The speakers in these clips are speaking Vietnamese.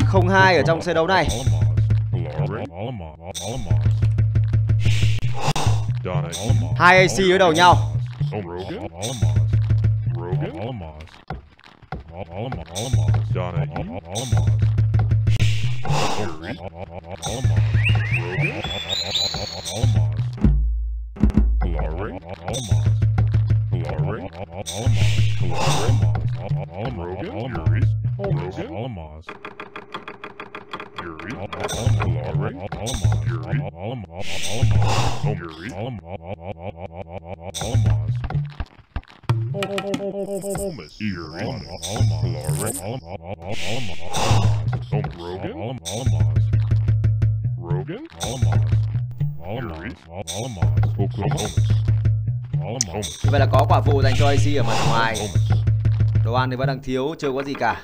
0-2 ở trong trận đấu này. Hai AC đối đầu nhau. Như vậy là có quả phụ dành cho AC ở mặt ngoài. Đồ ăn thì vẫn đang thiếu, chưa có gì cả.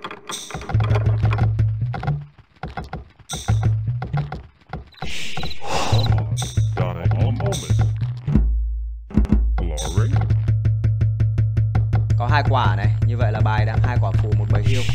Có 2 quả này, như vậy là bài đang 2 quả phụ, 1 bầy hiêu.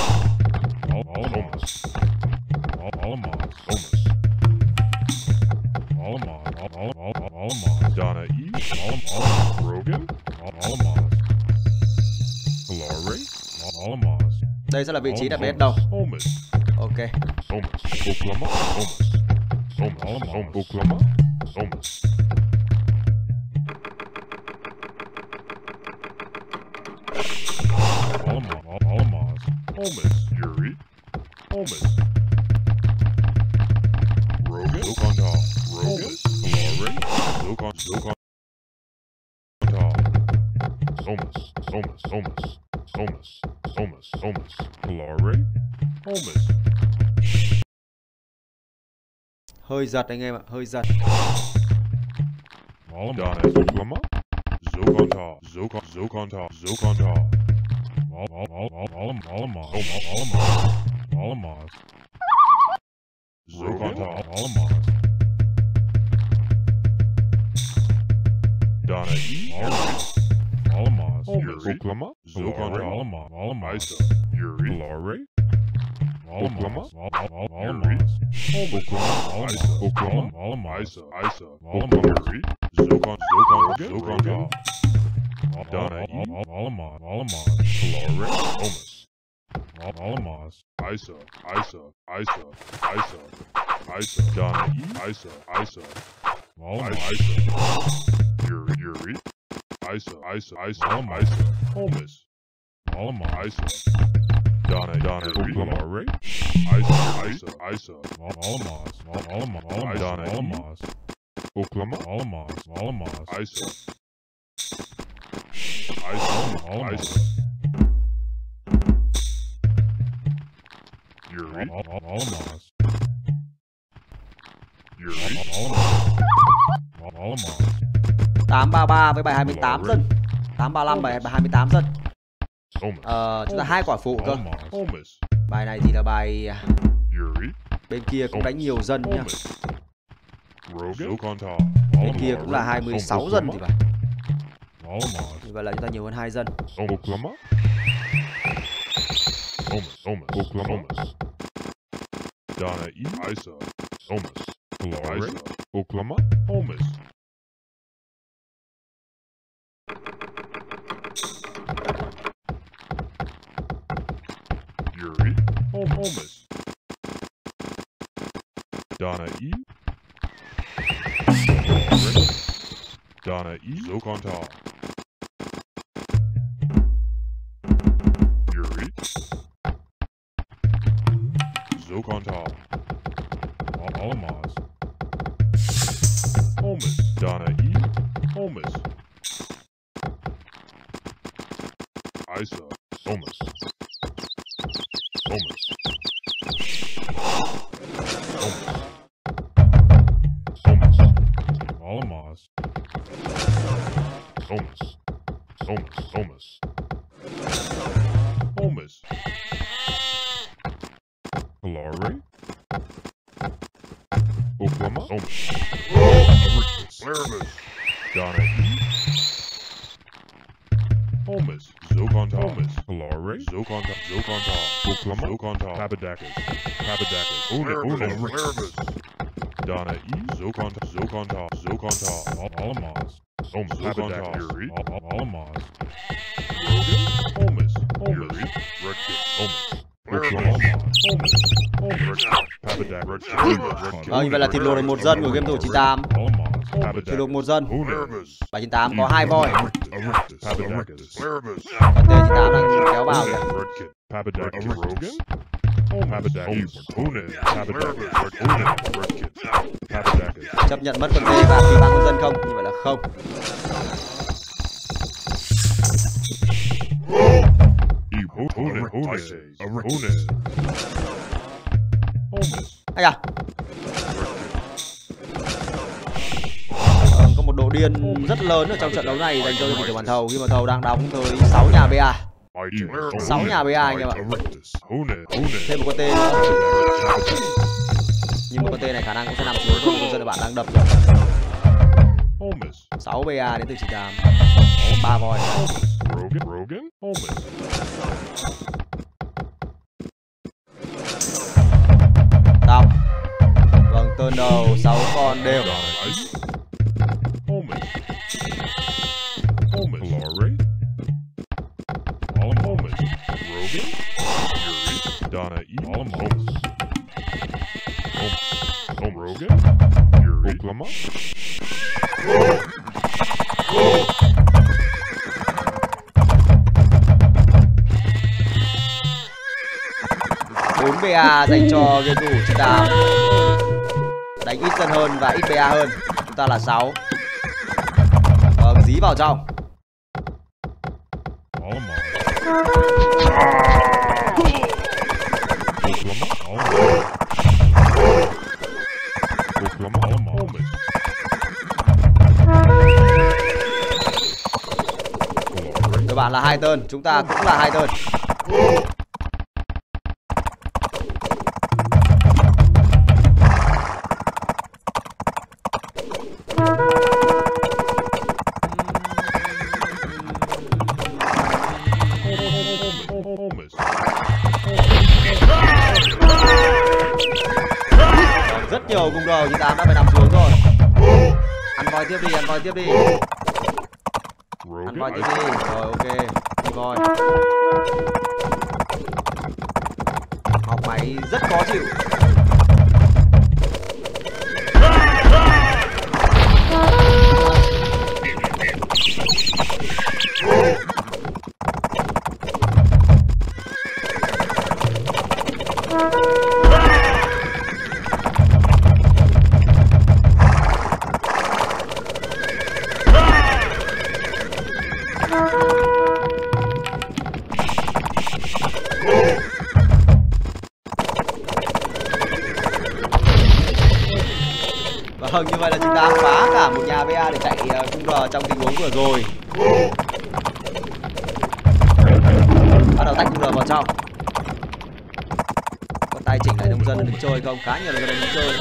Đây sẽ là vị trí đặt bếp đầu. Ok. Hơi giật anh em ạ, hơi giật. Tám 33 với bài 28 dân. 835 bài 28 dân. Chúng ta 2 quả phụ cơ. Bài này thì là bài bên kia cũng đánh nhiều dân nhá. Bên kia cũng là 26 dân thì phải. Như vậy là chúng ta nhiều hơn 2 dân. Như vậy là thịt luộc được 1 dân của game thủ 98. Thịt luộc 1 dân. 798 có 2 voi. Còn T98 đang kéo vào kìa. Chấp nhận mất con T và khi mang con dân không? Như vậy là không. Ây da. Có một độ điên rất lớn ở trong trận đấu này dành cho đội tuyển Thầu khi mà Thầu đang đóng tới 6 nhà BA. 6 nhà BA anh em ạ. Thêm một con T nữa. Nhưng một con T này khả năng cũng sẽ nằm xuống thôi, con dân bạn đang đập rồi. 6 BA đến từ 98. 3 voi. Xong. Vâng, turn đầu 6 con đều. Bốn BA dành cho game thủ 98. Đánh ít dân hơn và ít BA hơn. Chúng ta là 6. Vâng, dí vào trong. Các bạn là 2 turn, chúng ta cũng là 2 turn. Rất nhiều cung đầu, 98 đã phải nằm xuống rồi. Ăn voi tiếp đi, ăn voi tiếp đi. Ăn voi tiếp đi, rồi ok, đi voi. Học máy rất khó chịu. Vâng, như vậy là chúng ta phá cả một nhà VA để chạy cung R trong tình huống vừa rồi. Bắt đầu tách cung R vào trong. Có tay chỉnh lại nông dân đứng chơi không? Khá nhiều là đứng chơi.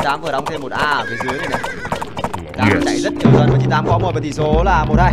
98 vừa đóng thêm một A ở phía dưới này này. 98 chạy rất nhiều dân và 98 có một và tỷ số là 1-2.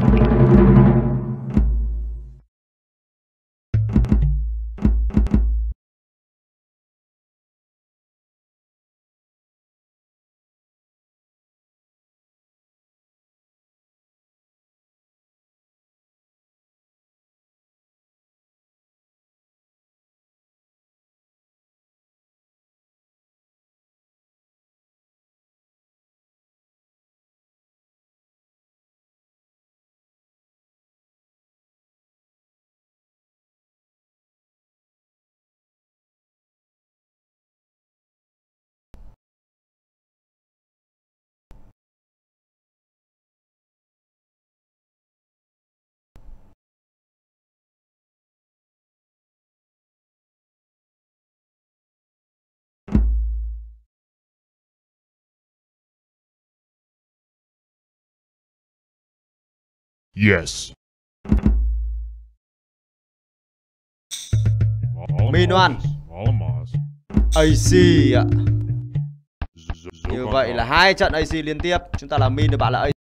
Yes. Min1 AC ạ. Như vậy là 2 trận AC liên tiếp. Chúng ta là Min, được bạn là AC.